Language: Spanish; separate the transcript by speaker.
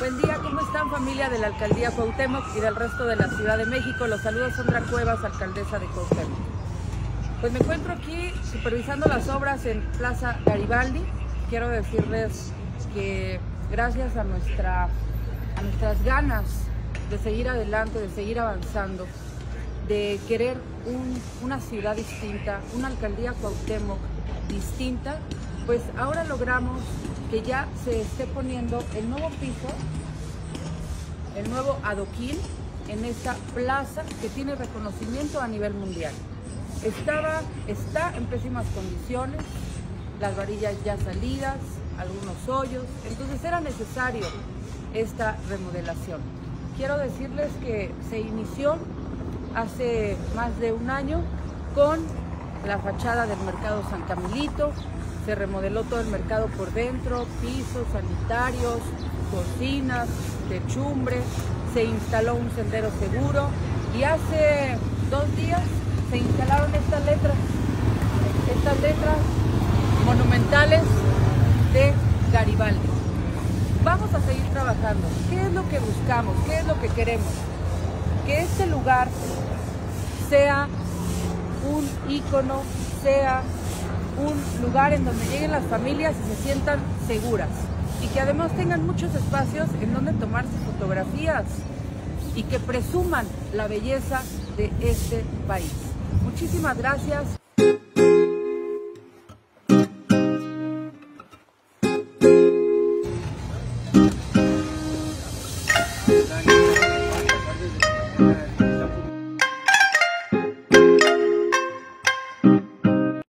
Speaker 1: Buen día, ¿cómo están, familia de la Alcaldía Cuauhtémoc y del resto de la Ciudad de México? Los saluda Sandra Cuevas, alcaldesa de Cuauhtémoc. Pues me encuentro aquí supervisando las obras en Plaza Garibaldi. Quiero decirles que gracias a nuestras ganas de seguir adelante, de seguir avanzando, de querer una ciudad distinta, una alcaldía Cuauhtémoc distinta, pues ahora logramos que ya se esté poniendo el nuevo piso, el nuevo adoquín en esta plaza que tiene reconocimiento a nivel mundial. Está en pésimas condiciones, las varillas ya salidas, algunos hoyos, entonces era necesario esta remodelación. Quiero decirles que se inició hace más de un año con la fachada del Mercado San Camilito. Se remodeló todo el mercado por dentro, pisos, sanitarios, cocinas, techumbre, se instaló un sendero seguro y hace 2 días se instalaron estas letras monumentales de Garibaldi. Vamos a seguir trabajando. ¿Qué es lo que buscamos? ¿Qué es lo que queremos? Que este lugar sea un ícono, sea un lugar en donde lleguen las familias y se sientan seguras y que además tengan muchos espacios en donde tomarse fotografías y que presuman la belleza de este país. Muchísimas gracias.